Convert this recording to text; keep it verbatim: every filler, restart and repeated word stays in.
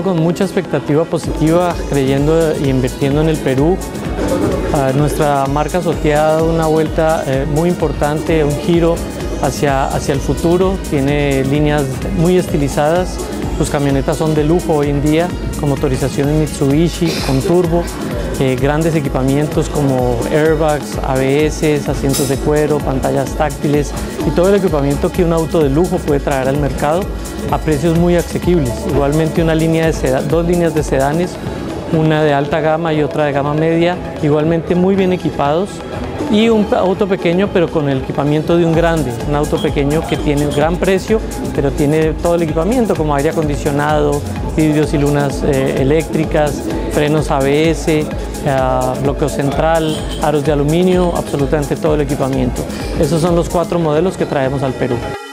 con mucha expectativa positiva, creyendo e invirtiendo en el Perú. Uh, nuestra marca Sotí ha dado una vuelta eh, muy importante, un giro hacia, hacia el futuro. Tiene líneas muy estilizadas. Sus camionetas son de lujo hoy en día, con motorizaciones Mitsubishi, con turbo, eh, grandes equipamientos como airbags, A B S, asientos de cuero, pantallas táctiles y todo el equipamiento que un auto de lujo puede traer al mercado a precios muy asequibles. Igualmente una línea de sedán, dos líneas de sedanes, una de alta gama y otra de gama media, igualmente muy bien equipados, y un auto pequeño pero con el equipamiento de un grande, un auto pequeño que tiene un gran precio pero tiene todo el equipamiento como aire acondicionado, vidrios y lunas eh, eléctricas, frenos A B S, eh, bloqueo central, aros de aluminio, absolutamente todo el equipamiento. Esos son los cuatro modelos que traemos al Perú.